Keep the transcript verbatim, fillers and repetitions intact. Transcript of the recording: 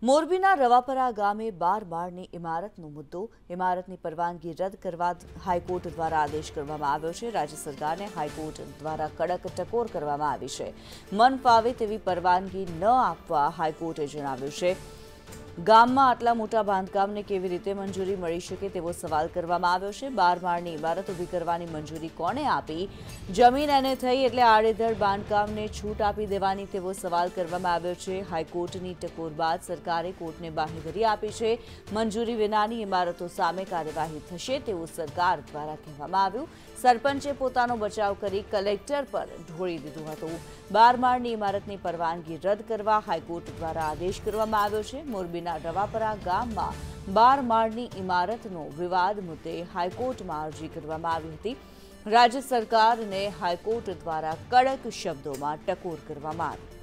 મોરબીના રવાપરા ગામે બાર માળની ઇમારતનો મુદ્દો ઇમારતની પરવાનગી રદ કરવા હાઈકોર્ટ દ્વારા આદેશ કરવામાં આવ્યો છે। રાજ્ય સરકારને હાઈકોર્ટ દ્વારા કડક ટકોર કરવામાં આવી છે। મન ફાવે તેવી પરવાનગી ન આપવા હાઈકોર્ટે જણાવ્યું છે। ગામમાં આટલા મોટા બાંધકામને કેવી રીતે મંજૂરી મળી શકે તેવો સવાલ કરવામાં આવ્યો છે। બાર માળની ઇમારત ઊભી કરવાની મંજૂરી કોણે આપી? જમીન એને થઈ એટલે આડેધડ બાંધકામને છૂટ આપી દેવાની તેવો સવાલ કરવામાં આવ્યો છે। હાઈકોર્ટની ટકોર બાદ સરકારે કોર્ટને બાંહેધરી આપી છે। મંજૂરી વિનાની ઇમારતો સામે કાર્યવાહી થશે તેવું સરકાર દ્વારા કહેવામાં આવ્યું। સરપંચે પોતાનો બચાવ કરી કલેક્ટર પર ઢોળી દીધું હતું। બાર માળની ઇમારતની પરવાનગી રદ કરવા હાઈકોર્ટ દ્વારા આદેશ કરવામાં આવ્યો છે। મોરબીના રવાપરા ગામમાં બાર માળની ઇમારતનો વિવાદ મુદ્દે હાઈકોર્ટમાં અરજી કરવામાં આવી હતી। રાજ્ય સરકારને હાઈકોર્ટ દ્વારા કડક શબ્દોમાં ટકોર કરવામાં આવી।